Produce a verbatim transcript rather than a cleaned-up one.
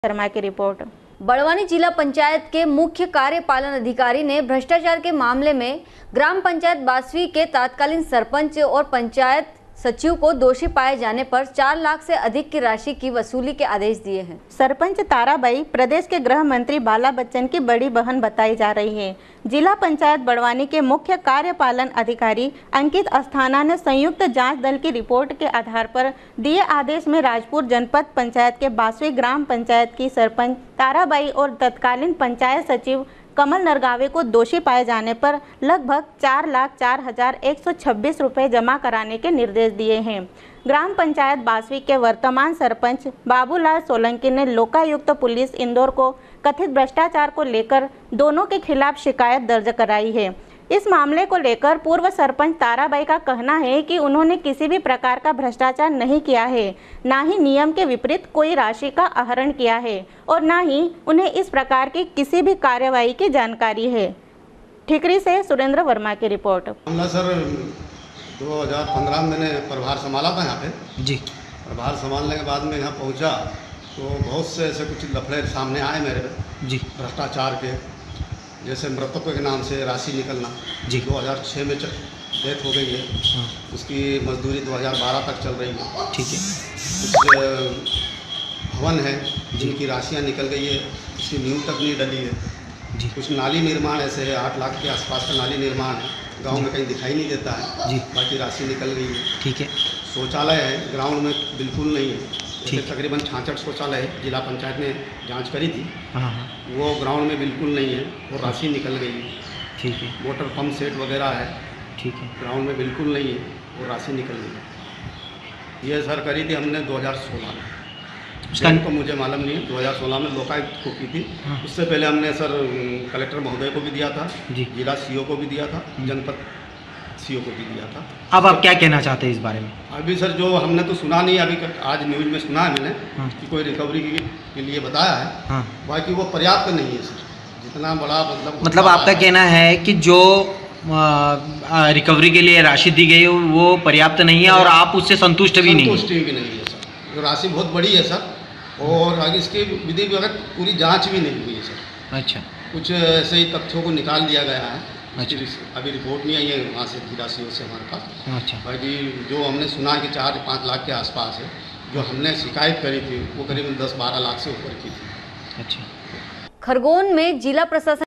शर्मा की रिपोर्ट। बड़वानी जिला पंचायत के मुख्य कार्यपालन अधिकारी ने भ्रष्टाचार के मामले में ग्राम पंचायत बासवी के तत्कालीन सरपंच और पंचायत सचिव को दोषी पाए जाने पर चार लाख से अधिक की राशि की वसूली के आदेश दिए हैं। सरपंच ताराबाई प्रदेश के गृह मंत्री बाला बच्चन की बड़ी बहन बताई जा रही है। जिला पंचायत बड़वानी के मुख्य कार्यपालन अधिकारी अंकित अस्थाना ने संयुक्त जांच दल की रिपोर्ट के आधार पर दिए आदेश में राजपुर जनपद पंचायत के बासवी ग्राम पंचायत की सरपंच ताराबाई और तत्कालीन पंचायत सचिव कमल नरगावे को दोषी पाए जाने पर लगभग चार लाख चार हजार एक सौ छब्बीस रुपये जमा कराने के निर्देश दिए हैं। ग्राम पंचायत बासवी के वर्तमान सरपंच बाबूलाल सोलंकी ने लोकायुक्त पुलिस इंदौर को कथित भ्रष्टाचार को लेकर दोनों के खिलाफ शिकायत दर्ज कराई है। इस मामले को लेकर पूर्व सरपंच ताराबाई का कहना है कि उन्होंने किसी भी प्रकार का भ्रष्टाचार नहीं किया है, न ही नियम के विपरीत कोई राशि का आहरण किया है और न ही उन्हें इस प्रकार की किसी भी कार्यवाही की जानकारी है। ठिकरी से सुरेंद्र वर्मा की रिपोर्ट। सर दो हज़ार पंद्रह में मैंने प्रभार संभाला था यहाँ पे जी। प्रभार संभालने के बाद में यहाँ पहुँचा तो बहुत से ऐसे कुछ लफड़े सामने आए मेरे जी, भ्रष्टाचार के, जैसे मृतकों के नाम से राशि निकलना जी। दो हज़ार छह में डेथ हो गई है, हाँ। उसकी मजदूरी दो हज़ार बारह तक चल रही है, ठीक है। कुछ भवन है जिनकी राशियाँ निकल गई है, उसकी नींव तक नहीं डली है जी। कुछ नाली निर्माण ऐसे है, आठ लाख के आसपास का नाली निर्माण है, गांव में कहीं दिखाई नहीं देता है जी, बाकी राशि निकल गई है, ठीक है। शौचालय है ग्राउंड में बिल्कुल नहीं है, तकरीबन छाछठ शौचालय जिला पंचायत ने जांच करी थी, वो ग्राउंड में बिल्कुल नहीं है और राशि निकल गई है, ठीक है। मोटर पंप सेट वगैरह है, ठीक है, ग्राउंड में बिल्कुल नहीं है और राशि निकल गई है। ये सर करी थी हमने दो हज़ार सोलह में, उसका तो मुझे मालूम नहीं है, दो हज़ार सोलह में लोकायुक्त को की थी। उससे पहले हमने सर कलेक्टर महोदय को भी दिया था, जिला सीओ को भी दिया था, जनपद सीओ को भी दिया था। अब आप क्या कहना चाहते हैं इस बारे में? अभी सर जो हमने तो सुना नहीं, अभी आज न्यूज़ में सुना है मैंने हाँ। कि कोई रिकवरी के लिए बताया है, हाँ। बाकी वो पर्याप्त नहीं है सर, जितना बड़ा मतलब मतलब आपका कहना है कि जो आ, रिकवरी के लिए राशि दी गई वो पर्याप्त नहीं है और आप उससे संतुष्ट भी नहीं संतुष्ट भी नहीं है सर। जो राशि बहुत बड़ी है सर और आगे इसकी विधि वगैरह पूरी जाँच भी नहीं हुई है सर। अच्छा, कुछ ऐसे ही तथ्यों को निकाल दिया गया है। अच्छा, अभी रिपोर्ट नहीं आई है वहाँ से जिला सीओ से हमारे पास। अच्छा, बाकी जो हमने सुना कि चार पाँच लाख के आसपास है, जो हमने शिकायत करी थी वो करीबन दस बारह लाख से ऊपर की थी। अच्छा, खरगोन में जिला प्रशासन